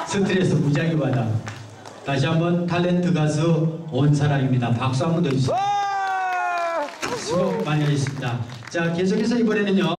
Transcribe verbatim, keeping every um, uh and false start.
스트레스 무지하게 받아. 다시 한번 탤런트 가수 온사랑입니다. 박수 한번 더 주세요. 수고 많이 하셨습니다. 자, 계속해서 이번에는요.